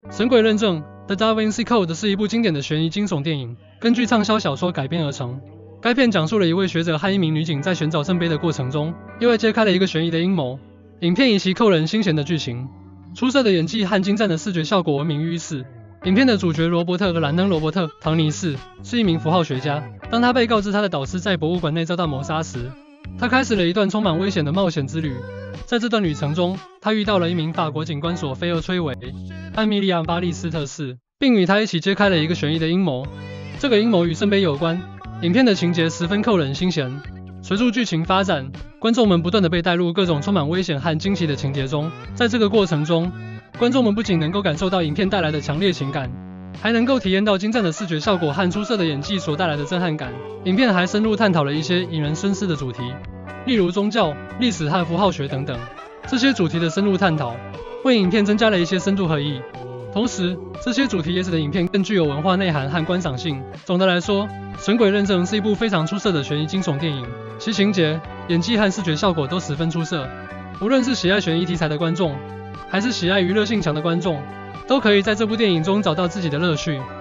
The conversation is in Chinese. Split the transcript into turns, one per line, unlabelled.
神鬼认证 The Da Vinci Code 是一部经典的悬疑惊悚电影，根据畅销小说改编而成。该片讲述了一位学者和一名女警在寻找圣杯的过程中，意外揭开了一个悬疑的阴谋。影片以其扣人心弦的剧情、出色的演技和精湛的视觉效果闻名于世。影片的主角罗伯特·格兰登·罗伯特·唐尼士是一名符号学家。当他被告知他的导师在博物馆内遭到谋杀时，他开始了一段充满危险的冒险之旅。在这段旅程中，他遇到了一名法国警官索菲厄·崔维、艾米莉亚·巴利斯特士，并与他一起揭开了一个悬疑的阴谋。这个阴谋与圣杯有关。影片的情节十分扣人心弦，随着剧情发展，观众们不断地被带入各种充满危险和惊奇的情节中。在这个过程中，观众们不仅能够感受到影片带来的强烈情感，还能够体验到精湛的视觉效果和出色的演技所带来的震撼感。影片还深入探讨了一些引人深思的主题，例如宗教、历史和符号学等等。这些主题的深入探讨，为影片增加了一些深度和意义。同时，这些主题也使得影片更具有文化内涵和观赏性。总的来说，《神鬼认证》是一部非常出色的悬疑惊悚电影，其情节、演技和视觉效果都十分出色。无论是喜爱悬疑题材的观众，还是喜爱娱乐性强的观众，都可以在这部电影中找到自己的乐趣。